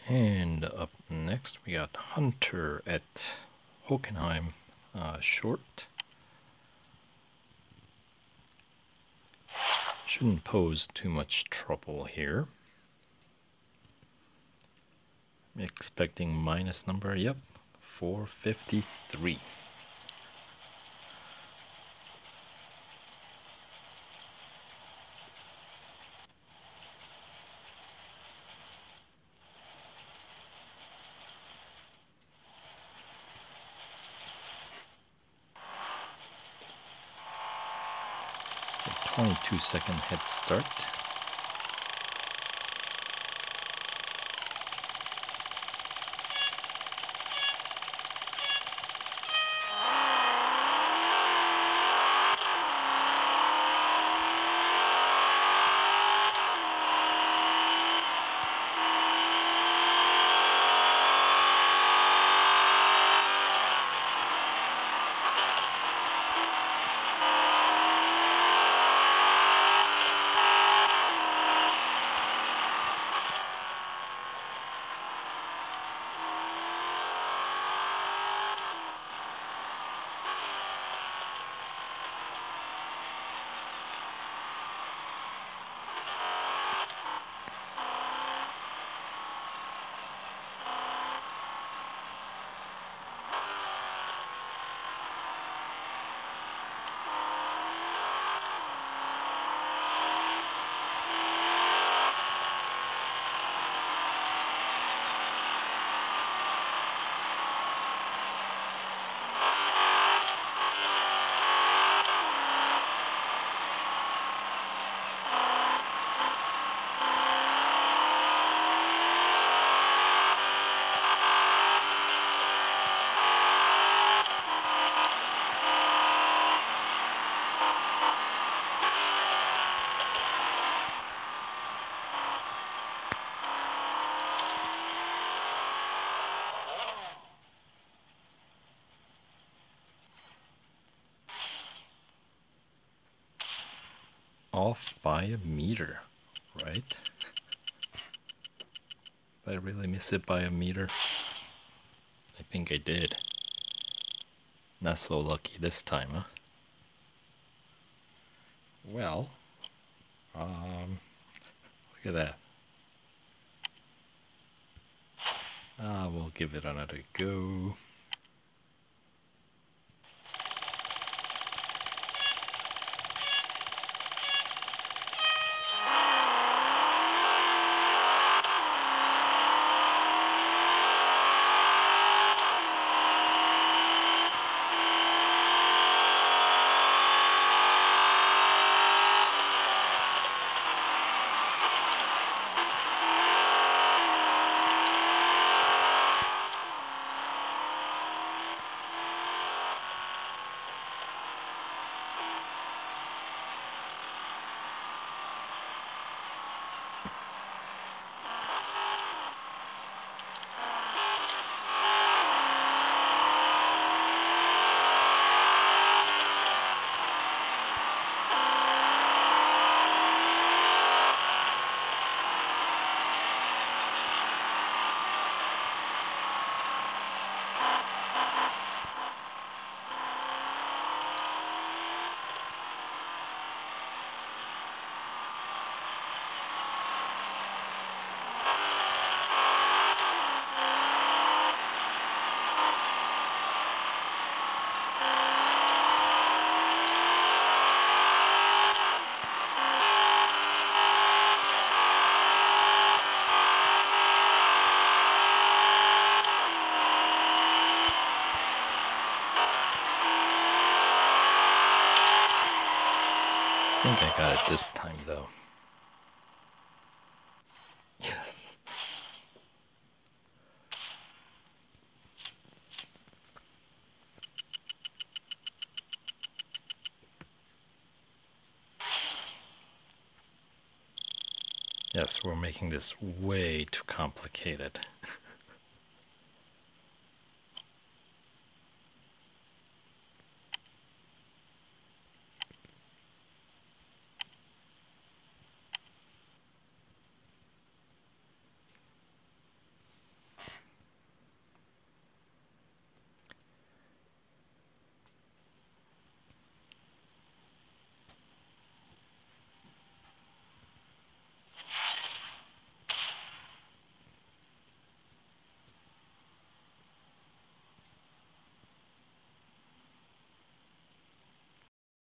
And up next we got Hunter at Hockenheim, short. Shouldn't pose too much trouble here. Expecting minus number, yep, 453. A 22-second head start. Off by a meter, right? Did I really miss it by a meter? I think I did. Not so lucky this time, huh? Well, look at that. We'll give it another go. I think I got it this time, though. Yes. Yes, we're making this way too complicated.